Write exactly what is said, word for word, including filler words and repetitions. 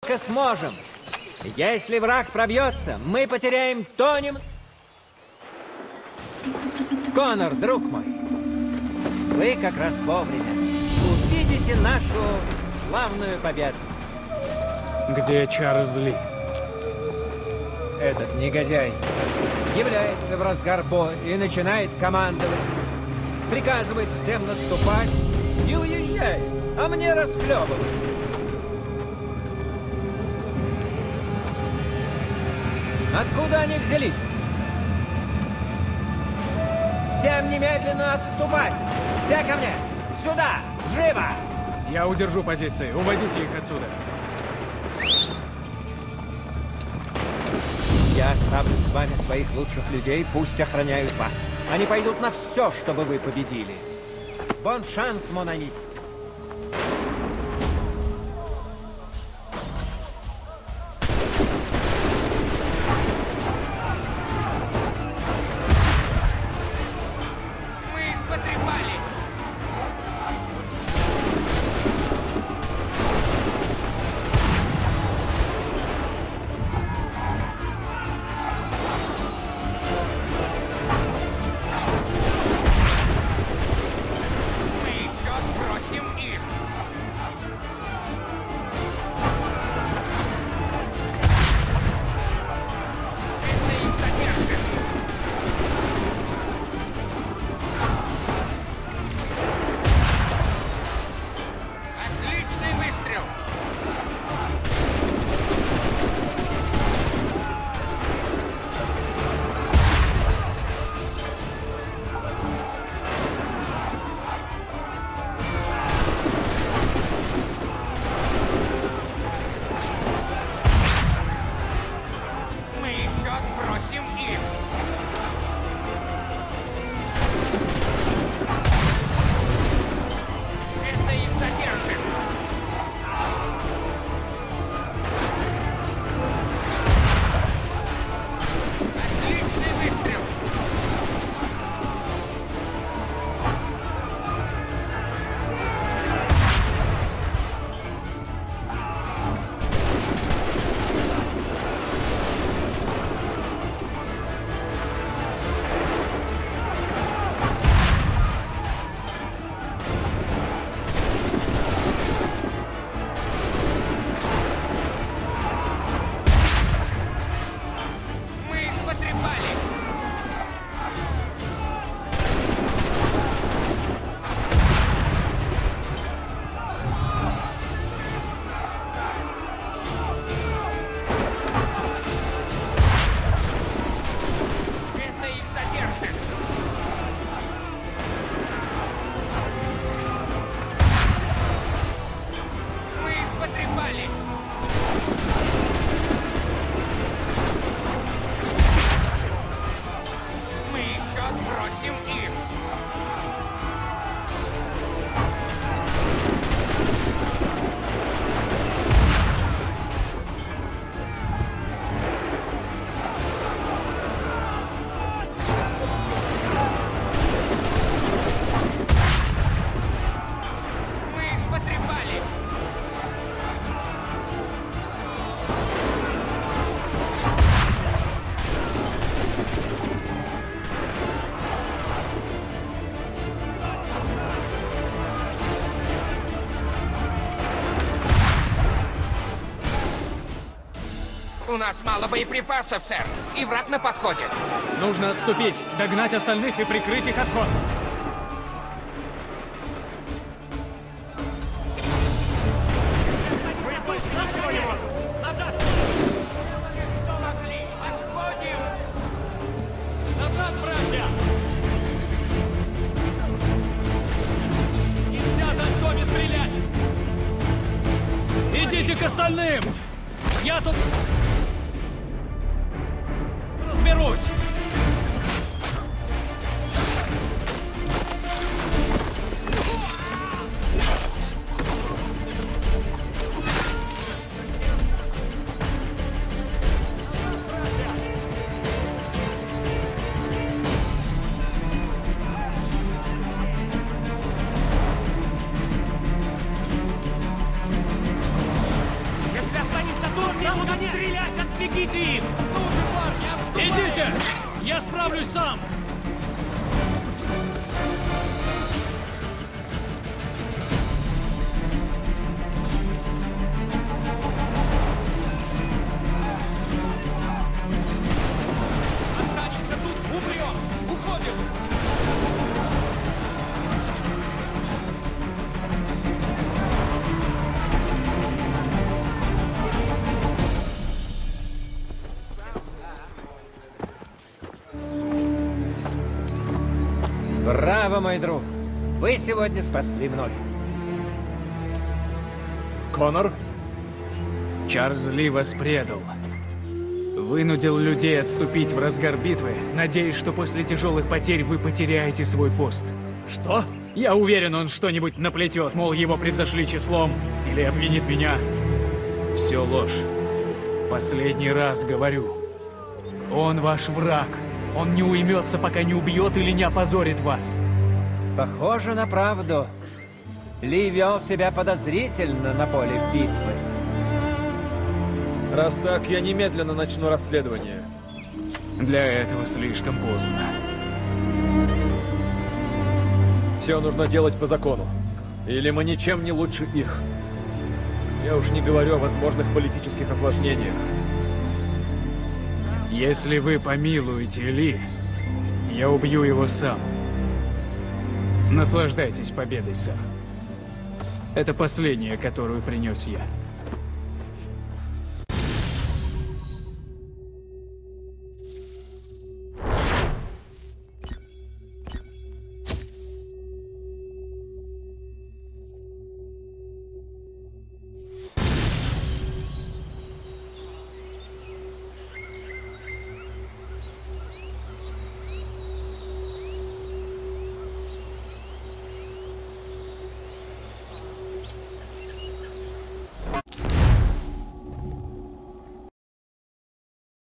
сможем. Если враг пробьется, мы потеряем то нем... Конор, друг мой, вы как раз вовремя увидите нашу славную победу. Где Чарльз Ли? Этот негодяй является в разгар боя и начинает командовать. Приказывает всем наступать и уезжает, а мне расхлебывать. Откуда они взялись? Всем немедленно отступать! Все ко мне! Сюда! Живо! Я удержу позиции. Уводите их отсюда. Я оставлю с вами своих лучших людей, пусть охраняют вас. Они пойдут на все, чтобы вы победили. Бон шанс, мон ами. У нас мало боеприпасов, сэр. И враг на подходе. Нужно отступить, догнать остальных и прикрыть их отход. Назад! Отходим! Назад, братья! Нельзя так в доме стрелять! Идите к остальным! Я тут... разберусь! Если останется Стрелять! Отвлеките их! Идите! Я справлюсь сам! Останемся тут, умрем! Уходим! Браво, мой друг! Вы сегодня спасли многих. Конор? Чарльз Ли вас предал. Вынудил людей отступить в разгар битвы, надеясь, что после тяжелых потерь вы потеряете свой пост. Что? Я уверен, он что-нибудь наплетет, мол, его превзошли числом, или обвинит меня. Все ложь. Последний раз говорю. Он ваш враг. Он не уймется, пока не убьет или не опозорит вас. Похоже на правду. Ли вел себя подозрительно на поле битвы. Раз так, я немедленно начну расследование. Для этого слишком поздно. Все нужно делать по закону. Или мы ничем не лучше их. Я уж не говорю о возможных политических осложнениях. Если вы помилуете Ли, я убью его сам. Наслаждайтесь победой, сэр. Это последняя, которую принес я.